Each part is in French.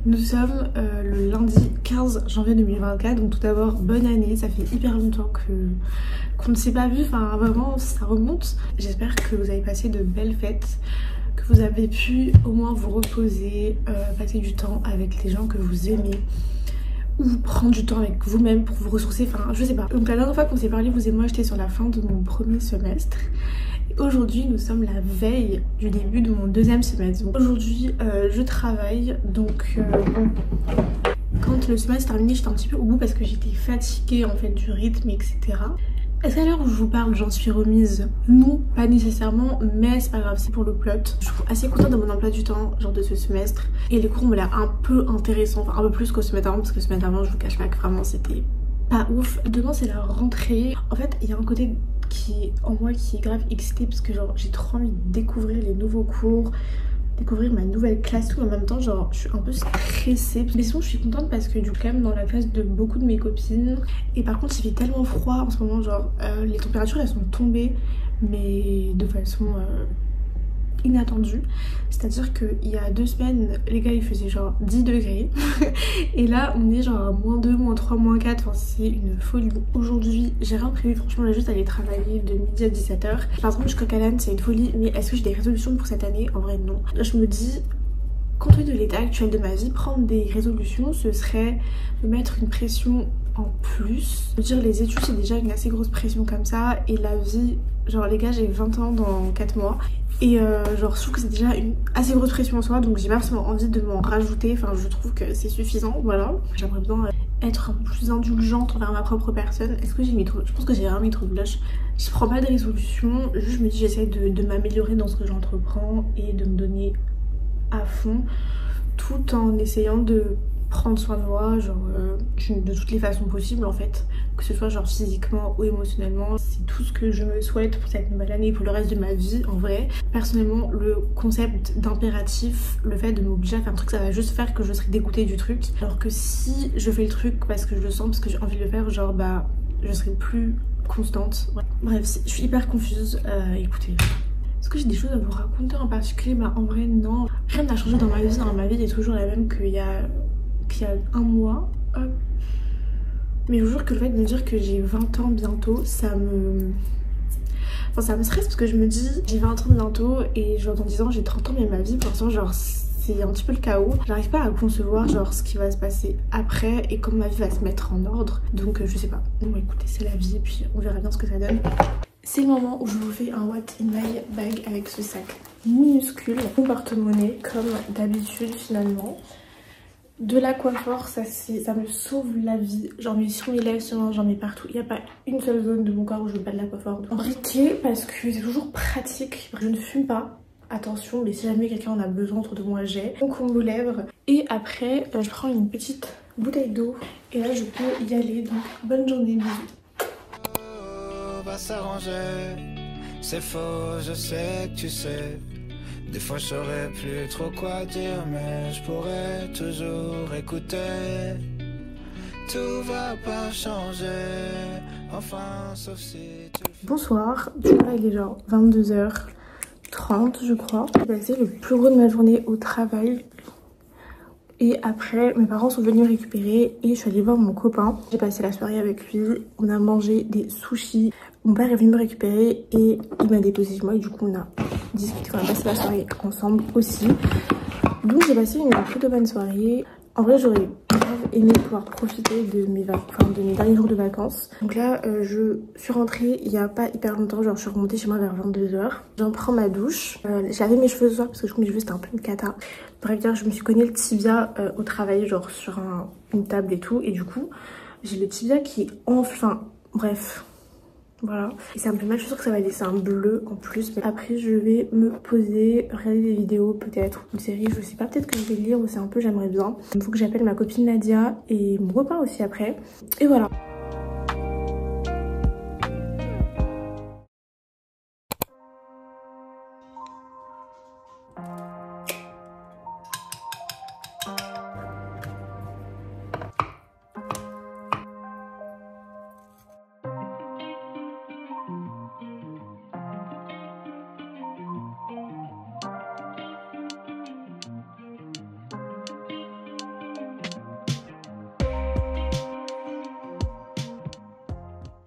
Nous sommes le lundi 15 janvier 2024, donc tout d'abord bonne année, ça fait hyper longtemps qu'on ne s'est pas vu, enfin vraiment ça remonte. J'espère que vous avez passé de belles fêtes, que vous avez pu au moins vous reposer, passer du temps avec les gens que vous aimez, ou prendre du temps avec vous-même pour vous ressourcer, enfin je sais pas. Donc la dernière fois qu'on s'est parlé, vous et moi, j'étais sur la fin de mon premier semestre. Aujourd'hui nous sommes la veille du début de mon deuxième semestre. Aujourd'hui je travaille, donc quand le semestre est terminé j'étais un petit peu au bout parce que j'étais fatiguée en fait du rythme, etc. Est-ce qu'à l'heure où je vous parle j'en suis remise? Non, pas nécessairement, mais c'est pas grave, c'est pour le plot. Je suis assez contente de mon emploi du temps, genre de ce semestre, et les cours ont l'air un peu intéressants, enfin un peu plus qu'au semestre avant, parce que le semestre avant je vous cache pas que vraiment c'était pas ouf. Demain c'est la rentrée. En fait il y a un côté en moi qui est grave excité parce que genre j'ai trop envie de découvrir les nouveaux cours, découvrir ma nouvelle classe, tout en même temps genre je suis un peu stressée, mais sinon je suis contente parce que du coup quand même dans la classe de beaucoup de mes copines. Et par contre il fait tellement froid en ce moment, genre les températures elles sont tombées mais de façon inattendue. C'est à dire qu'il y a 2 semaines les gars il faisait genre 10 degrés et là on est genre à -2, -3, -4, enfin c'est une folie. Aujourd'hui j'ai rien prévu, franchement j'ai juste aller travailler de midi à 17h. Par exemple je coque à l'âne, c'est une folie, mais est-ce que j'ai des résolutions pour cette année? En vrai non. Là je me dis, compte tenu de l'état actuel de ma vie, prendre des résolutions ce serait me mettre une pression en plus. Je veux dire les études c'est déjà une assez grosse pression comme ça, et la vie, genre les gars j'ai 20 ans dans 4 mois. Et genre je trouve que c'est déjà une assez grosse pression en soi, donc j'ai pas forcément envie de m'en rajouter, enfin je trouve que c'est suffisant, voilà. J'aimerais bien être un peu plus indulgente envers ma propre personne. Est-ce que j'ai mis trop? Je pense que j'ai vraiment mis trop de blush. Je prends pas de résolution, juste je me dis j'essaie de m'améliorer dans ce que j'entreprends et de me donner à fond, tout en essayant de prendre soin de moi, genre de toutes les façons possibles en fait, que ce soit genre physiquement ou émotionnellement. C'est tout ce que je me souhaite pour cette nouvelle année et pour le reste de ma vie en vrai. Personnellement le concept d'impératif, le fait de m'obliger à faire un truc, ça va juste faire que je serai dégoûtée du truc, alors que si je fais le truc parce que je le sens, parce que j'ai envie de le faire, genre bah je serai plus constante. Ouais. Bref, je suis hyper confuse, écoutez. Est-ce que j'ai des choses à vous raconter en particulier? Bah en vrai non, rien n'a changé dans ma vie est toujours la même qu'il y a un mois. Hop. Mais je vous jure que le fait de me dire que j'ai 20 ans bientôt, ça me stresse parce que je me dis j'ai 20 ans bientôt et genre dans 10 ans j'ai 30 ans, mais ma vie pour l'instant genre c'est un petit peu le chaos. J'arrive pas à concevoir genre ce qui va se passer après et comment ma vie va se mettre en ordre, donc je sais pas. Bon écoutez, c'est la vie et puis on verra bien ce que ça donne. C'est le moment où je vous fais un what in my bag avec ce sac minuscule, mon porte-monnaie comme d'habitude finalement. De l'Aquaphor, ça me sauve la vie. J'en mets sur mes lèvres, j'en mets partout. Il n'y a pas une seule zone de mon corps où je veux pas de l'Aquaphor. En briquet parce que c'est toujours pratique. Je ne fume pas, attention, mais si jamais quelqu'un en a besoin autour de moi, j'ai mon combo lèvres. Et après je prends une petite bouteille d'eau et là je peux y aller. Donc bonne journée, bisous. Va s'arranger, c'est faux, je sais que tu sais. Des fois je saurais plus trop quoi dire, mais je pourrais toujours écouter. Tout va pas changer, enfin sauf si tu... Bonsoir, là il est genre 22h30 je crois. J'ai passé le plus gros de ma journée au travail. Et après, mes parents sont venus récupérer et je suis allée voir mon copain. J'ai passé la soirée avec lui, on a mangé des sushis. Mon père est venu me récupérer et il m'a déposé chez moi et du coup on a discuté, on a passé la soirée ensemble aussi. Donc j'ai passé une plutôt bonne soirée. En vrai j'aurais grave aimé pouvoir profiter de mes derniers jours de vacances. Donc là je suis rentrée il y a pas hyper longtemps, genre je suis remontée chez moi vers 22h. J'en prends ma douche, j'ai lavé mes cheveux ce soir parce que je trouve que mes cheveux c'était un peu une cata. Bref, dire, je me suis cogné le tibia au travail, genre sur une table et tout, et du coup j'ai le tibia qui est enfin bref. Voilà, et ça me fait mal, je suis sûre que ça va laisser un bleu en plus. Mais après je vais me poser, regarder des vidéos peut-être, une série, je sais pas, peut-être que je vais lire aussi un peu, j'aimerais bien. Il faut que j'appelle ma copine Nadia et mon copain aussi après. Et voilà.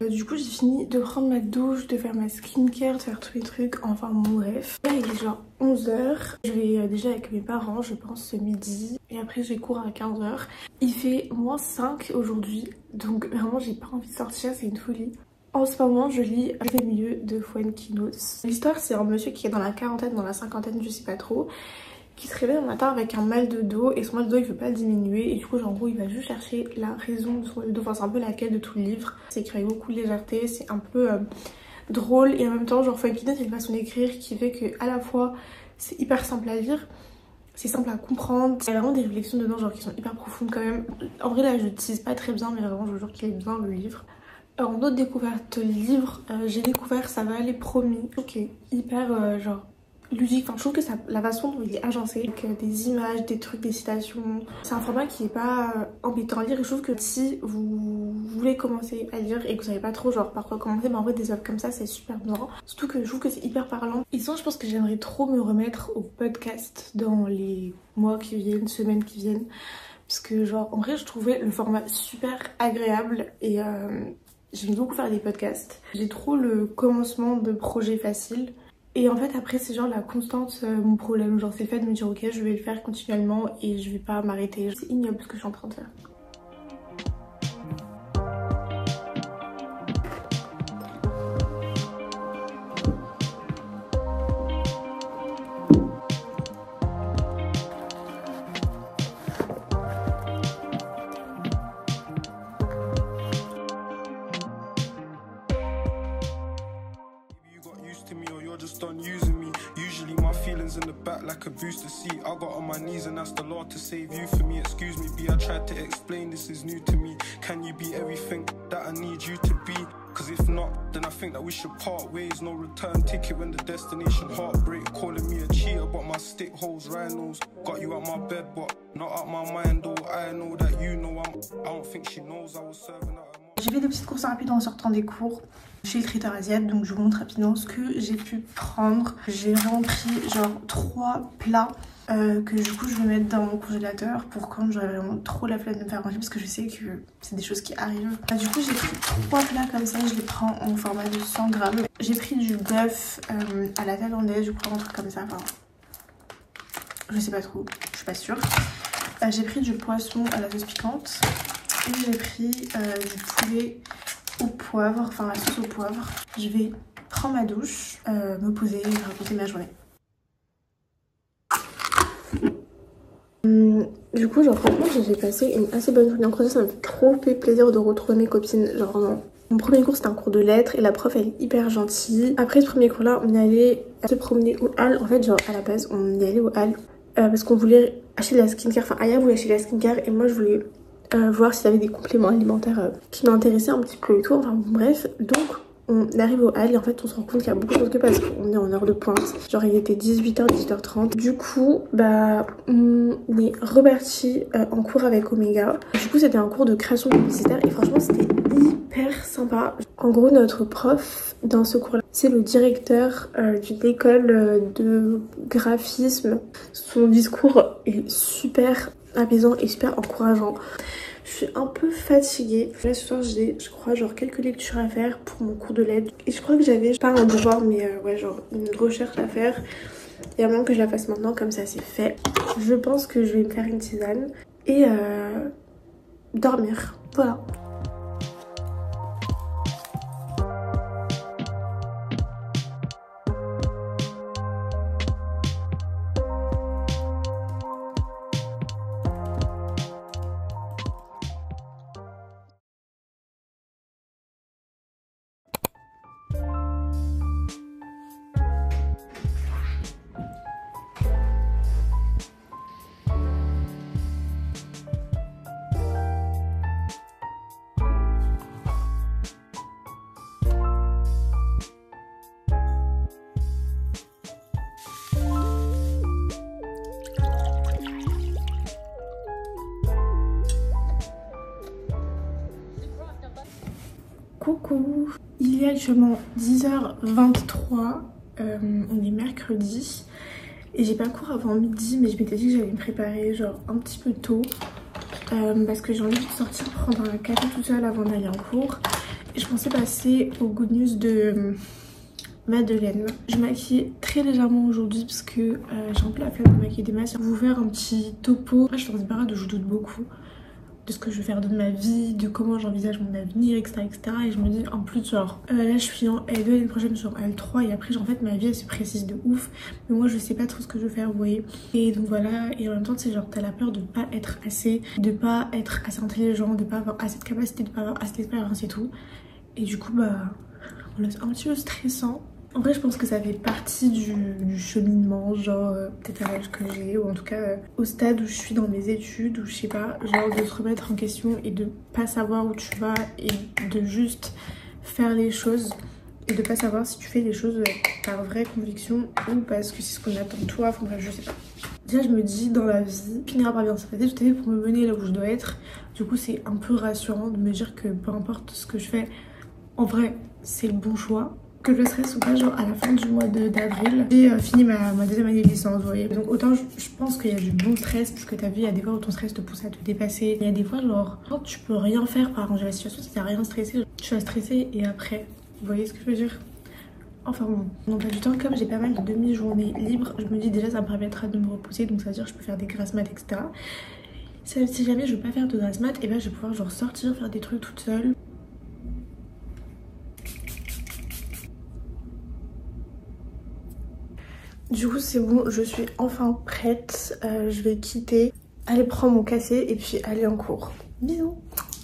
Du coup j'ai fini de prendre ma douche, de faire ma skincare, de faire tous les trucs, enfin bon bref. Là il est genre 11h, je vais déjà avec mes parents je pense ce midi et après j'ai cours à 15h. Il fait -5 aujourd'hui donc vraiment j'ai pas envie de sortir, c'est une folie. En ce moment je lis Les milieux de Fuenquinos. L'histoire c'est un monsieur qui est dans la quarantaine, dans la cinquantaine je sais pas trop, qui se réveille un matin avec un mal de dos et son mal de dos il veut pas diminuer et du coup genre, en gros il va juste chercher la raison de son mal de dos, enfin c'est un peu la quête de tout le livre. C'est écrit avec beaucoup de légèreté, c'est un peu drôle et en même temps genre Fuenquinos c'est une façon d'écrire qui fait que à la fois c'est hyper simple à lire, c'est simple à comprendre, il y a vraiment des réflexions dedans genre qui sont hyper profondes quand même. En vrai là je n'utilise pas très bien mais vraiment je vous jure qu'il est bien le livre. En autre découverte livre, j'ai découvert Ça va aller promis, ok, hyper genre ludique, enfin je trouve que ça, la façon dont il est agencé avec des images, des trucs, des citations, c'est un format qui est pas embêtant à lire et je trouve que si vous voulez commencer à lire et que vous savez pas trop genre par quoi commencer, en vrai des œuvres comme ça c'est super bien, surtout que je trouve que c'est hyper parlant. Et sinon je pense que j'aimerais trop me remettre au podcast dans les mois qui viennent, semaines qui viennent, parce que genre en vrai je trouvais le format super agréable et j'aime beaucoup faire des podcasts. J'ai trop le commencement de projet facile. Et en fait après c'est genre la constance mon problème, genre c'est le fait de me dire ok je vais le faire continuellement et je vais pas m'arrêter. C'est ignoble ce que je suis en train de faire. Done using me. Usually my feelings in the back like a booster seat. I got on my knees and asked the Lord to save you for me. Excuse me, B, I tried to explain this is new to me. Can you be everything that I need you to be? Cause if not, then I think that we should part ways. No return ticket when the destination heartbreak. Calling me a cheater but my stick holds rhinos. Got you out my bed but not out my mind. Oh, I know that you know I don't think she knows I was serving her. J'ai fait des petites courses rapides en sortant des cours chez le traiteur asiatique, donc je vous montre rapidement ce que j'ai pu prendre. J'ai vraiment pris genre 3 plats que du coup je vais mettre dans mon congélateur pour quand j'aurai vraiment trop la flemme de me faire manger parce que je sais que c'est des choses qui arrivent. Du coup j'ai pris 3 plats comme ça, je les prends en format de 100 grammes. J'ai pris du bœuf à la thaïlandaise, je crois un truc comme ça, enfin je sais pas trop, je suis pas sûre. J'ai pris du poisson à la sauce piquante. Et j'ai pris du poulet au poivre, enfin la sauce au poivre. Je vais prendre ma douche, me poser et raconter ma journée. Du coup, genre franchement, j'ai passé une assez bonne journée en cours. Ça me fait trop plaisir de retrouver mes copines. Genre vraiment. Mon premier cours c'était un cours de lettres et la prof elle est hyper gentille. Après ce premier cours là, on est allé se promener au hall. En fait, genre à la base, on est allé au hall parce qu'on voulait acheter de la skincare. Enfin, Aya voulait acheter de la skincare et moi je voulais voir s'il y avait des compléments alimentaires qui m'intéressaient un petit peu et tout, enfin bref. Donc on arrive au hall et en fait on se rend compte qu'il y a beaucoup de choses que parce qu'on est en heure de pointe, genre il était 18h, 18h30. Du coup bah on est reparti en cours avec Omega. Du coup c'était un cours de création publicitaire et franchement c'était hyper sympa. En gros notre prof dans ce cours là c'est le directeur d'une école de graphisme. Son discours est super apaisant et super encourageant. Je suis un peu fatiguée. Là ce soir j'ai je crois genre quelques lectures à faire pour mon cours de lettres. Et je crois que j'avais pas un devoir mais ouais genre une recherche à faire. Il y a moyen que je la fasse maintenant comme ça c'est fait. Je pense que je vais me faire une tisane et dormir. Voilà. Coucou, il est actuellement 10h23, on est mercredi et j'ai pas cours avant midi mais je m'étais dit que j'allais me préparer genre un petit peu tôt parce que j'ai envie de sortir prendre un café tout seul avant d'aller en cours. Je pensais passer aux good news de Madeleine. Je maquille très légèrement aujourd'hui parce que j'ai un peu la flemme de maquiller des masses. Je vais vous faire un petit topo. Après, je suis dans une période où je doute beaucoup de ce que je vais faire de ma vie, de comment j'envisage mon avenir, etc., etc. Et je me dis en plus genre là je suis en L2, l'année prochaine sur L3 et après genre, en fait ma vie elle se précise de ouf. Mais moi je sais pas trop ce que je veux faire, vous voyez. Et donc voilà, et en même temps c'est genre t'as la peur de pas être assez, intelligent, de pas avoir assez de capacité, de pas avoir assez d'expérience et tout. Et du coup bah voilà, c'est un petit peu stressant. En vrai je pense que ça fait partie du cheminement, genre peut-être à l'âge que j'ai ou en tout cas au stade où je suis dans mes études ou je sais pas, genre de se remettre en question et de pas savoir où tu vas et de juste faire les choses et de pas savoir si tu fais les choses par vraie conviction ou parce que c'est ce qu'on attend de toi, enfin bref je sais pas. Déjà je me dis dans la vie, finira par bien se passer, tout est fait pour me mener là où je dois être. Du coup c'est un peu rassurant de me dire que peu importe ce que je fais, en vrai c'est le bon choix. Que je stresse ou pas, genre à la fin du mois d'avril, j'ai fini ma deuxième année de licence, vous voyez. Donc autant je pense qu'il y a du bon stress, parce que t'as vu, il y a des fois où ton stress te pousse à te dépasser. Il y a des fois genre, quand tu peux rien faire pour arranger la situation, si t'as rien stressé, tu vas stresser et après, vous voyez ce que je veux dire? Enfin bon, donc du temps, comme j'ai pas mal de demi-journées libres, je me dis déjà ça me permettra de me reposer, donc ça veut dire que je peux faire des grasses mat, etc. Si jamais je veux pas faire de grasses mat, et ben je vais pouvoir genre sortir, faire des trucs toute seule. Du coup c'est bon, je suis enfin prête, je vais quitter, aller prendre mon café et puis aller en cours. Bisous.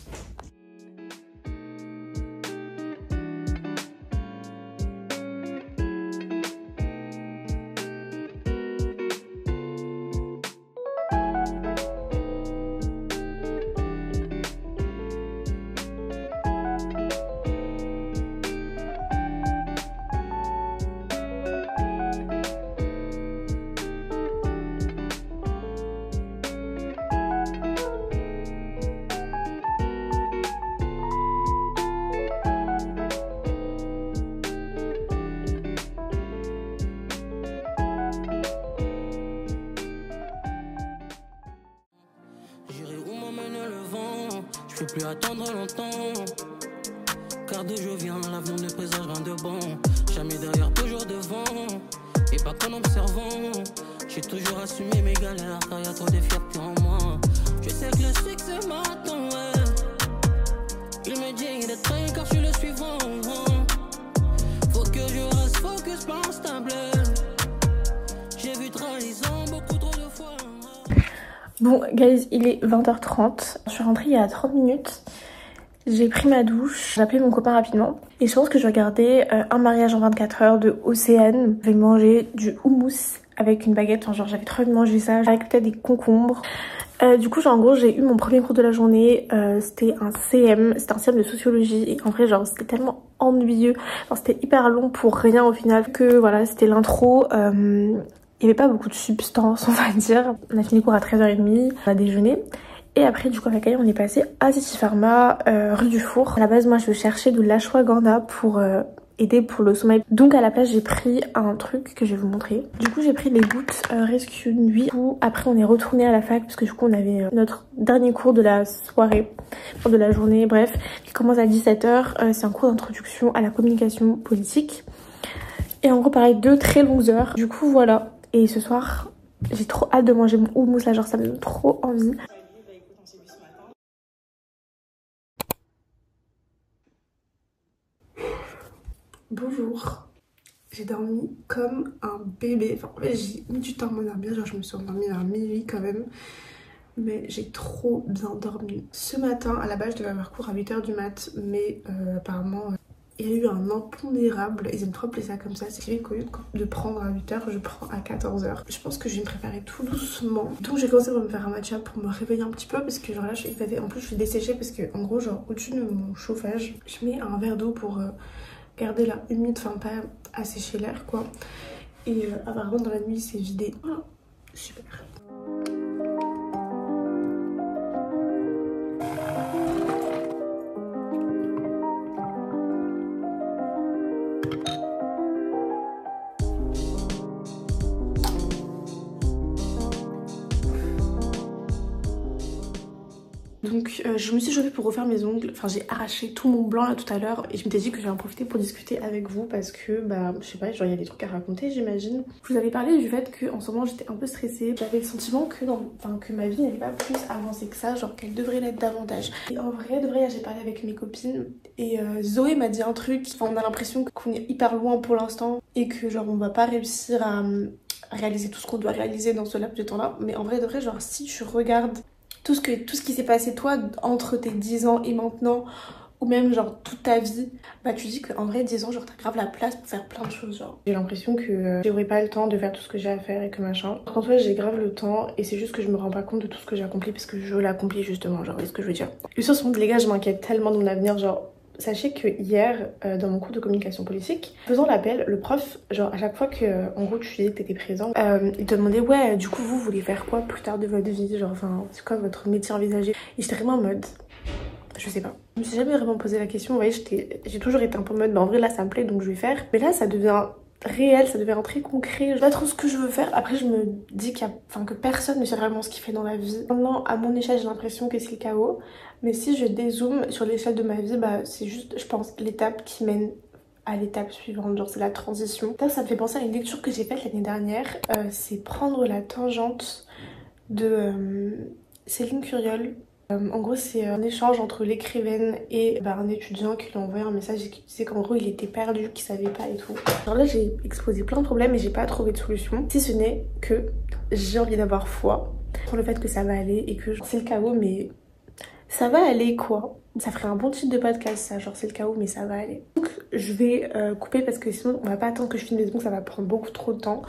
Je peux plus attendre longtemps, car d'où je viens, l'avenir ne présage rien de bon. Jamais derrière, toujours devant, et pas qu'en observant. J'ai toujours assumé mes galères, car y a trop de fierté en moi. Je sais que le succès m'attend, ouais. Il me dit d'être prêt car je suis le suivant. Faut que je reste focus, pas instable. J'ai vu trahison beaucoup trop de fois. Bon guys, il est 20h30, je suis rentrée il y a 30 minutes, j'ai pris ma douche, j'ai appelé mon copain rapidement et je pense que je vais regarder Un mariage en 24 heures de Océane. Je vais manger du houmous avec une baguette, enfin genre j'avais trop envie de manger ça, avec peut-être des concombres. Du coup genre en gros j'ai eu mon premier cours de la journée, c'était un CM de sociologie et en vrai genre c'était tellement ennuyeux, c'était hyper long pour rien au final que voilà c'était l'intro. Il n'y avait pas beaucoup de substance on va dire. On a fini le cours à 13h30, on a déjeuné. Et après du coup avec elle on est passé à City Pharma, rue du Four. À la base moi je cherchais de l'ashwagandha pour aider pour le sommeil. Donc à la place j'ai pris un truc que je vais vous montrer. Du coup j'ai pris les gouttes Rescue Nuit. Après on est retourné à la fac parce que du coup on avait notre dernier cours de la soirée, de la journée bref, qui commence à 17h. C'est un cours d'introduction à la communication politique. Et en gros pareil 2 très longues heures. Du coup voilà. Et ce soir, j'ai trop hâte de manger mon houmous là, genre ça me donne trop envie. Bonjour. J'ai dormi comme un bébé. Enfin, en fait, j'ai mis du temps à m'endormir, genre je me suis endormie vers minuit quand même. Mais j'ai trop bien dormi. Ce matin, à la base, je devais avoir cours à 8h du mat, mais apparemment... il y a eu un impondérable, ils aiment trop appeler ça comme ça, c'est qu'au lieu de prendre à 8h, je prends à 14h. Je pense que je vais me préparer tout doucement. Donc j'ai commencé par me faire un matcha pour me réveiller un petit peu parce que genre là je suis éclatée. En plus je suis desséchée parce que en gros genre au-dessus de mon chauffage, je mets un verre d'eau pour garder l'air humide, enfin pas assécher l'air quoi. Et apparemment dans la nuit c'est vidé. Voilà, super. Donc je me suis chauffée pour refaire mes ongles. Enfin j'ai arraché tout mon blanc là tout à l'heure et je m'étais dit que j'allais en profiter pour discuter avec vous parce que bah je sais pas, genre il y a des trucs à raconter j'imagine. Je vous avais parlé du fait que en ce moment j'étais un peu stressée. J'avais le sentiment que que ma vie n'allait pas plus avancer que ça, genre qu'elle devrait l'être davantage. Et en vrai de vrai j'ai parlé avec mes copines et Zoé m'a dit un truc. Enfin on a l'impression qu'on est hyper loin pour l'instant et que genre on va pas réussir à réaliser tout ce qu'on doit réaliser dans ce laps de temps là. Mais en vrai de vrai genre si tu regardes tout ce qui s'est passé toi entre tes 10 ans et maintenant ou même genre toute ta vie, bah tu dis qu'en vrai 10 ans genre t'as grave la place pour faire plein de choses genre. J'ai l'impression que j'aurais pas le temps de faire tout ce que j'ai à faire et que machin. En fait j'ai grave le temps et c'est juste que je me rends pas compte de tout ce que j'ai accompli parce que je l'accomplis justement, genre, est-ce que je veux dire. Et sur ce moment les gars je m'inquiète tellement de mon avenir, genre sachez que hier, dans mon cours de communication politique, faisant l'appel, le prof, genre à chaque fois que en gros tu disais que t'étais présent, il te demandait ouais du coup vous voulez faire quoi plus tard de votre vie, genre enfin c'est quoi votre métier envisagé. Et j'étais vraiment en mode je sais pas. Je me suis jamais vraiment posé la question, vous voyez j'ai toujours été un peu en mode bah en vrai là ça me plaît donc je vais faire. Mais là ça devient réel, ça devient très concret. Je sais pas trop ce que je veux faire. Après je me dis que personne ne sait vraiment ce qu'il fait dans la vie. Maintenant à mon échelle j'ai l'impression que c'est le chaos. Mais si je dézoome sur l'échelle de ma vie, bah c'est juste je pense l'étape qui mène à l'étape suivante, genre c'est la transition. Ça me fait penser à une lecture que j'ai faite l'année dernière. C'est Prendre la tangente de Céline Curiol. En gros c'est un échange entre l'écrivaine et un étudiant qui lui a envoyé un message et qui disait qu'en gros il était perdu, qu'il savait pas et tout. Alors là j'ai exposé plein de problèmes et j'ai pas trouvé de solution. Si ce n'est que j'ai envie d'avoir foi sur le fait que ça va aller et que c'est le chaos mais ça va aller quoi. Ça ferait un bon titre de podcast ça, genre c'est le chaos mais ça va aller. Donc je vais couper parce que sinon on va pas attendre que je finisse, donc ça va prendre beaucoup trop de temps.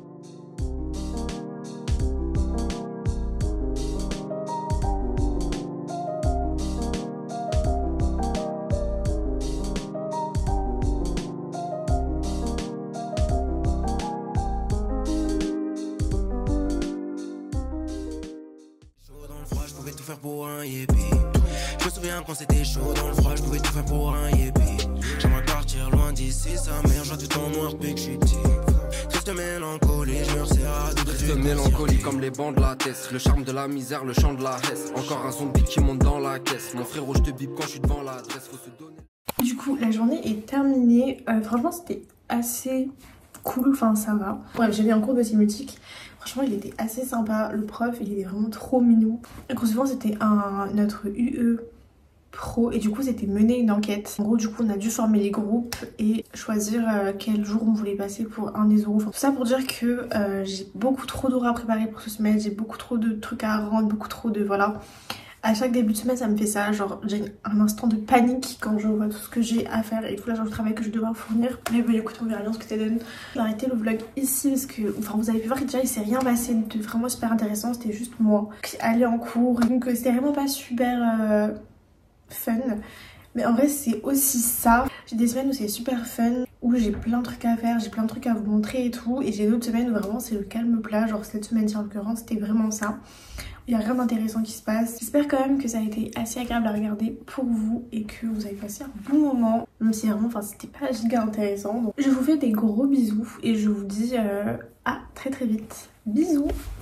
Je me souviens quand c'était chaud dans le froid, je pouvais tout faire pour un yépi. J'aimerais partir loin d'ici, sa mère, je vois tout en noir depuis que je suis petit. Triste mélancolie, je me resserre à deux. Triste mélancolie comme les bancs de la tête. Le charme de la misère, le chant de la hesse. Encore un zombie qui monte dans la caisse. Mon frérot, je te bip quand je suis devant l'adresse. Faut se donner. Du coup la journée est terminée. Franchement c'était assez cool, enfin ça va. Bref j'avais un cours de sémiotique. Franchement il était assez sympa, le prof il était vraiment trop mignon. Grosso c'était notre UE pro et du coup c'était mener une enquête. En gros du coup on a dû former les groupes et choisir quel jour on voulait passer pour 1 des euros. Enfin, tout ça pour dire que j'ai beaucoup trop d'heures à préparer pour ce semestre, j'ai beaucoup trop de trucs à rendre, beaucoup trop de voilà. À chaque début de semaine ça me fait ça, genre j'ai un instant de panique quand je vois tout ce que j'ai à faire et tout là genre le travail que je dois fournir. Mais bon écoute on verra bien ce que ça donne. J'ai arrêté le vlog ici parce que enfin vous avez pu voir que déjà il s'est rien passé de vraiment super intéressant, c'était juste moi qui allais en cours donc c'était vraiment pas super fun. Mais en vrai c'est aussi ça, j'ai des semaines où c'est super fun, où j'ai plein de trucs à faire, j'ai plein de trucs à vous montrer et tout, et j'ai d'autres semaines où vraiment c'est le calme plat, genre cette semaine-ci en l'occurrence c'était vraiment ça. Il n'y a rien d'intéressant qui se passe. J'espère quand même que ça a été assez agréable à regarder pour vous et que vous avez passé un bon moment, même si vraiment enfin c'était pas giga intéressant. Donc je vous fais des gros bisous et je vous dis à très vite. Bisous.